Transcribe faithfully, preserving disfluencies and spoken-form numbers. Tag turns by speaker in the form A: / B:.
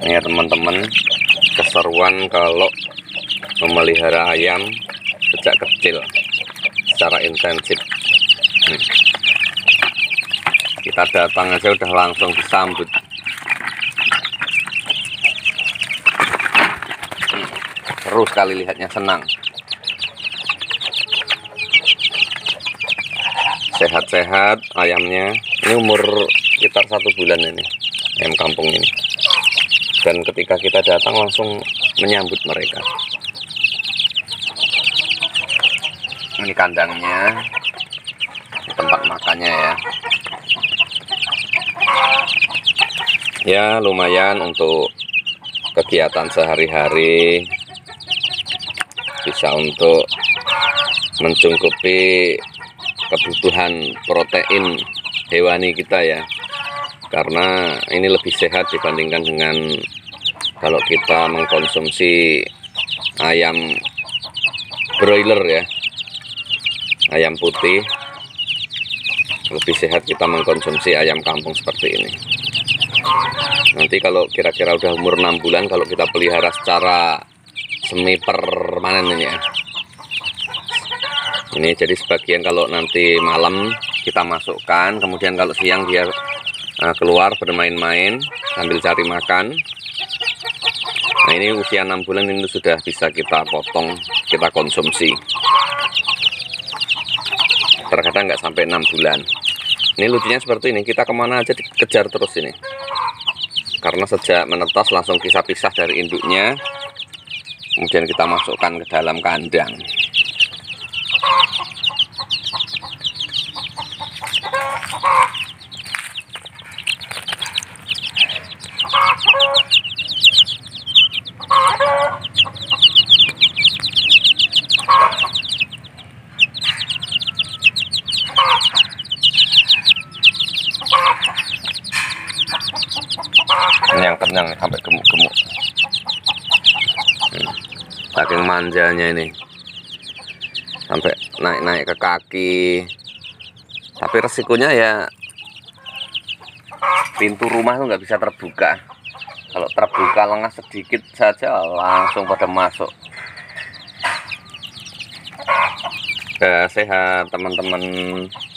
A: ya teman-teman, keseruan kalau memelihara ayam sejak kecil secara intensif. hmm. Kita datang aja udah langsung disambut. hmm. Seru sekali lihatnya, senang. Sehat-sehat ayamnya. Ini umur sekitar satu bulan ini, ayam kampung ini. Dan ketika kita datang langsung menyambut mereka. Ini kandangnya, tempat makannya ya. Ya lumayan untuk kegiatan sehari-hari, bisa untuk mencukupi kebutuhan protein hewani kita ya, karena ini lebih sehat dibandingkan dengan kalau kita mengkonsumsi ayam broiler ya, ayam putih. Lebih sehat kita mengkonsumsi ayam kampung seperti ini. Nanti kalau kira-kira udah umur enam bulan, kalau kita pelihara secara semi permanen ini ya, ini jadi sebagian kalau nanti malam kita masukkan, kemudian kalau siang dia uh, keluar bermain-main sambil cari makan. Nah ini usia enam bulan ini sudah bisa kita potong, kita konsumsi. Terkadang nggak sampai enam bulan. Ini lucunya seperti ini, kita kemana aja dikejar terus ini. Karena sejak menetas langsung pisah-pisah dari induknya, kemudian kita masukkan ke dalam kandang. Ini yang kenyang sampai gemuk-gemuk. hmm. Saking manjanya ini, sampai naik-naik ke kaki. Tapi resikonya ya pintu rumah itu nggak bisa terbuka. Kalau terbuka lengah sedikit saja langsung pada masuk. Ya, sehat teman-teman.